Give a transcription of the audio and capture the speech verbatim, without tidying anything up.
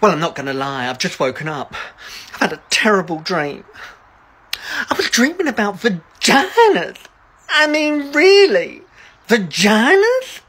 Well, I'm not going to lie, I've just woken up. I've had a terrible dream. I was dreaming about vaginas. I mean, really? Vaginas?